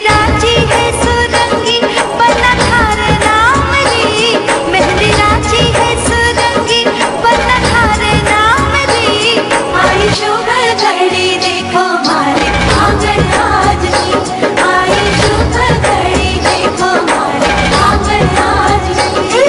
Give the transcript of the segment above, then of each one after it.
रांची है सुरंगी बना थार नाम री, मेहंदी रांची है सुरंगी बना थार नाम री। आई शुभ घड़ी देखो मारे आंगन आज की, आई शुभ घड़ी देखो मारे आंगन आज की।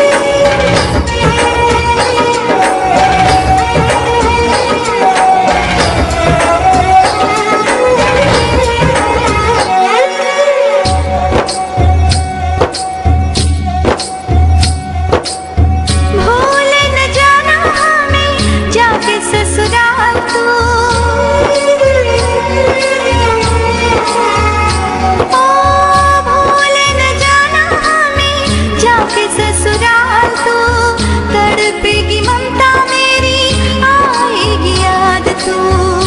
भूल न जाना हमें जाके ससुराल तू, ओ भूल न जाना हमें जाके ससुराल तू। तड़पेगी ममता मेरी आएगी याद तू,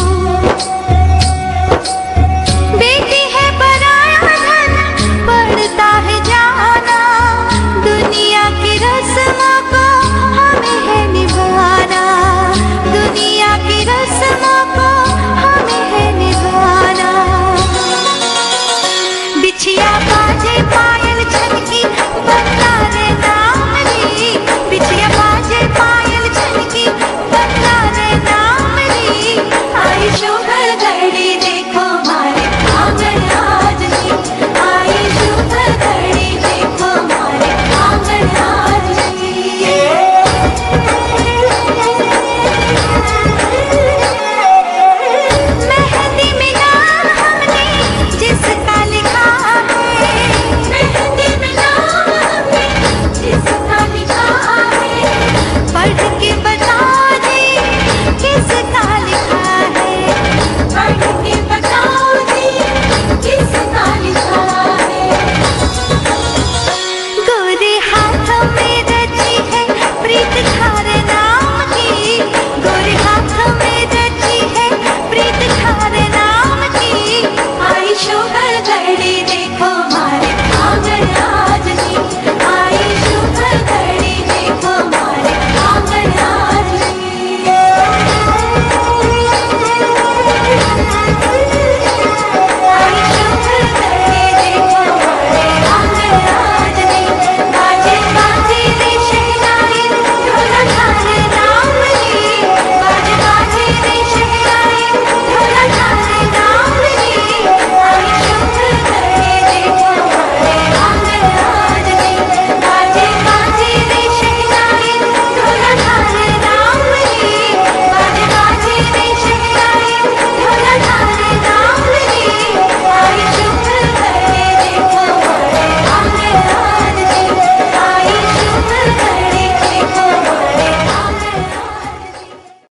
बेटी है पराया धन पड़ता है जाना, दुनिया की रस्मों को हमें है निभाना, दुनिया की रस्मों को हमें है निभाना। बिछिया बाजे पाए